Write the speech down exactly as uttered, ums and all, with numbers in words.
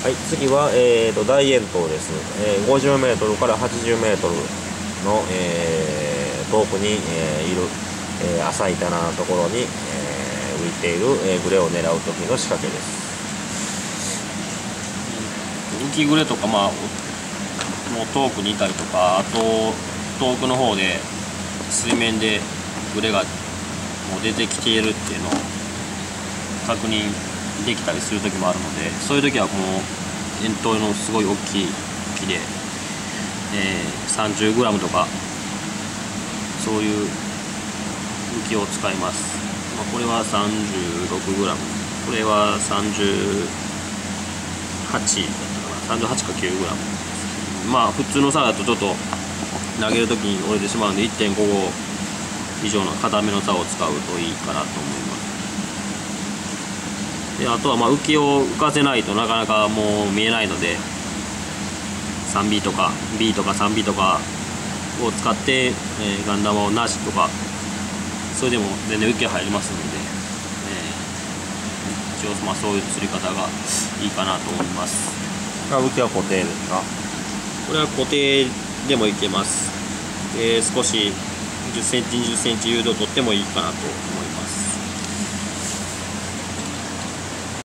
はい、次は、えー、と大円筒です、えー、ごじゅうメートルからはちじゅうメートルの、えー、遠くに、えー、いる、えー、浅い棚のところに、えー、浮いている、えー、グレを狙う時の仕掛けです。 浮きグレとか、まあ、もう遠くにいたりとか、あと遠くの方で水面でグレがもう出てきているっていうのを確認できたりする時もあるので、そういう時はもう円筒のすごい大きい浮きで、えー、さんじゅうグラム とかそういう浮きを使います。まあ、これは さんじゅうろくグラム、 これはさんじゅうはちだったかな、さんじゅうはちか きゅうグラム。 まあ普通の竿だとちょっと投げる時に折れてしまうので いってんご 以上の硬めの竿を使うといいかなと思います。であとはまあ浮きを浮かせないとなかなかもう見えないので スリービー とか B とか スリービー とかを使って、えー、ガン玉をなしとか、それでも全然浮きが入りますので、えー、一応まあそういう釣り方がいいかなと思います。 浮きは固定ですか？ これは固定でもいけます。えー、少しじゅっセンチにじゅっセンチ誘導を取ってもいいかなと思います。